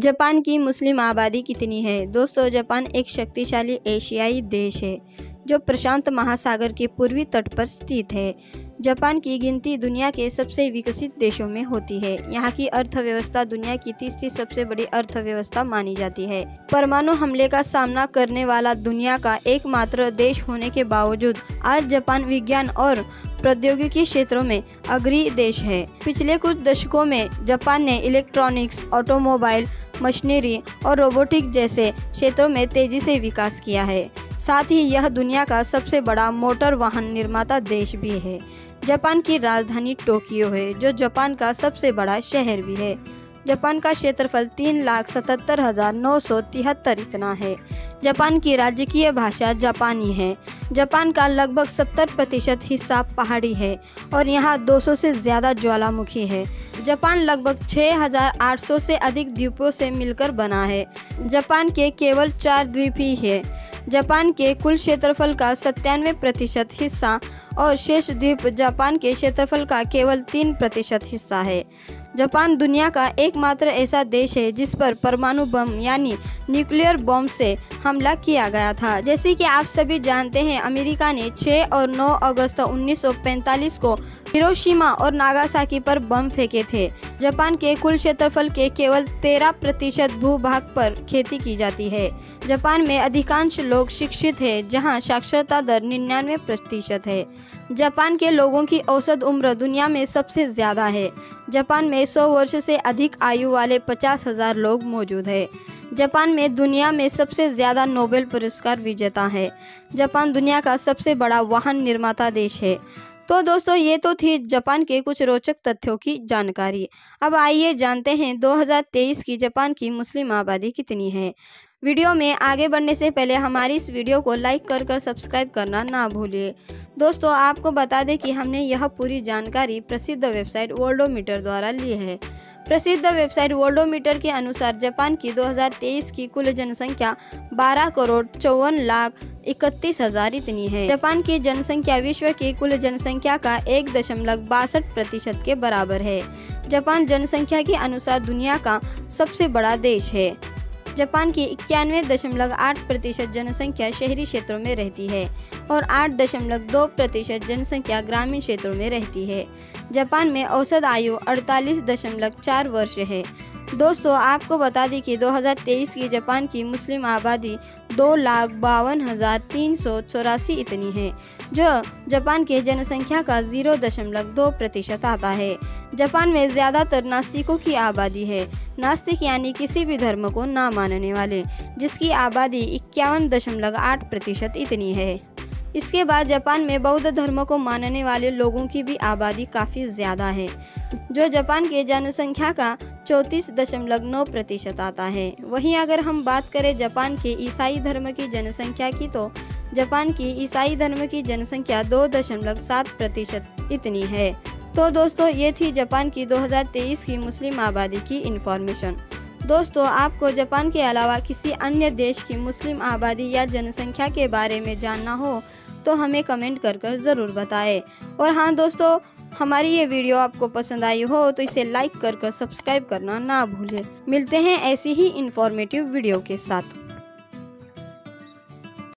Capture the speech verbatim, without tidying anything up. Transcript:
Japan की मुस्लिम आबादी कितनी है? दोस्तों, जापान एक शक्तिशाली एशियाई देश है जो प्रशांत महासागर के पूर्वी तट पर स्थित है। जापान की गिनती दुनिया के सबसे विकसित देशों में होती है। यहाँ की अर्थव्यवस्था दुनिया की तीसरी सबसे बड़ी अर्थव्यवस्था मानी जाती है। परमाणु हमले का सामना करने वाला दुनिया का एकमात्र देश होने के बावजूद आज जापान विज्ञान और प्रौद्योगिकी क्षेत्रों में अग्रणी देश है। पिछले कुछ दशकों में जापान ने इलेक्ट्रॉनिक्स, ऑटोमोबाइल, मशीनरी और रोबोटिक जैसे क्षेत्रों में तेजी से विकास किया है। साथ ही यह दुनिया का सबसे बड़ा मोटर वाहन निर्माता देश भी है। जापान की राजधानी टोक्यो है, जो जापान का सबसे बड़ा शहर भी है। जापान का क्षेत्रफल तीन लाख सतहत्तर हजार नौ सौ तिहत्तर इतना है। जापान की राजकीय भाषा जापानी है। जापान का लगभग सत्तर प्रतिशत हिस्सा पहाड़ी है और यहाँ दो सौ से ज़्यादा ज्वालामुखी है। जापान लगभग छह हजार आठ सौ से अधिक द्वीपों से मिलकर बना है। जापान के केवल चार द्वीप ही है। जापान के कुल क्षेत्रफल का सत्तानवे प्रतिशत हिस्सा और शेष द्वीप जापान के क्षेत्रफल का केवल तीन प्रतिशत हिस्सा है। जापान दुनिया का एकमात्र ऐसा देश है जिस पर परमाणु बम यानी न्यूक्लियर बम से हमला किया गया था। जैसे कि आप सभी जानते हैं, अमेरिका ने छह और नौ अगस्त उन्नीस सौ पैंतालीस को हिरोशिमा और नागासाकी पर बम फेंके थे। जापान के कुल क्षेत्रफल के केवल तेरह प्रतिशत भूभाग पर खेती की जाती है। जापान में अधिकांश लोग शिक्षित हैं, जहां साक्षरता दर निन्यानवे प्रतिशत है। जापान के लोगों की औसत उम्र दुनिया में सबसे ज़्यादा है। जापान में सौ वर्ष से अधिक आयु वाले पचास हजार लोग मौजूद हैं। जापान में दुनिया में सबसे ज़्यादा नोबेल पुरस्कार विजेता है। जापान दुनिया का सबसे बड़ा वाहन निर्माता देश है। तो दोस्तों, ये तो थी जापान के कुछ रोचक तथ्यों की जानकारी। अब आइए जानते हैं दो हज़ार तेईस की जापान की मुस्लिम आबादी कितनी है। वीडियो में आगे बढ़ने से पहले हमारी इस वीडियो को लाइक कर कर सब्सक्राइब करना ना भूलिए। दोस्तों, आपको बता दें कि हमने यह पूरी जानकारी प्रसिद्ध वेबसाइट वर्ल्डोमीटर द्वारा ली है। प्रसिद्ध वेबसाइट वर्ल्डोमीटर के अनुसार जापान की दो हज़ार तेईस की कुल जनसंख्या बारह करोड़ चौवन लाख इकतीस हजार इतनी है। जापान की जनसंख्या विश्व की कुल जनसंख्या का एक दशमलव बासठ प्रतिशत के बराबर है। जापान जनसंख्या के अनुसार दुनिया का सबसे बड़ा देश है। जापान की इक्यानवे दशमलव आठ प्रतिशत जनसंख्या शहरी क्षेत्रों में रहती है और आठ दशमलव दो प्रतिशत जनसंख्या ग्रामीण क्षेत्रों में रहती है। जापान में औसत आयु अड़तालीस दशमलव चार वर्ष है। दोस्तों, आपको बता दें कि दो हज़ार तेईस की जापान की मुस्लिम आबादी दो लाख बावन हजार तीन सौ चौरासी इतनी है, जो जापान के जनसंख्या का जीरो दशमलव दो प्रतिशत आता है। जापान में ज़्यादातर नास्तिकों की आबादी है। नास्तिक यानी किसी भी धर्म को ना मानने वाले, जिसकी आबादी इक्यावन दशमलव आठ प्रतिशत इतनी है। इसके बाद जापान में बौद्ध धर्म को मानने वाले लोगों की भी आबादी काफ़ी ज़्यादा है, जो जापान के जनसंख्या का चौंतीस दशमलव नौ प्रतिशत आता है। वहीं अगर हम बात करें जापान के ईसाई धर्म की जनसंख्या की, तो जापान की ईसाई धर्म की जनसंख्या दो दशमलव सात प्रतिशत इतनी है। तो दोस्तों, ये थी जापान की दो हज़ार तेईस की मुस्लिम आबादी की इन्फॉर्मेशन। दोस्तों, आपको जापान के अलावा किसी अन्य देश की मुस्लिम आबादी या जनसंख्या के बारे में जानना हो तो हमें कमेंट कर कर ज़रूर बताएं। और हाँ दोस्तों, हमारी ये वीडियो आपको पसंद आई हो तो इसे लाइक कर कर सब्सक्राइब करना ना भूलें। मिलते हैं ऐसी ही इन्फॉर्मेटिव वीडियो के साथ।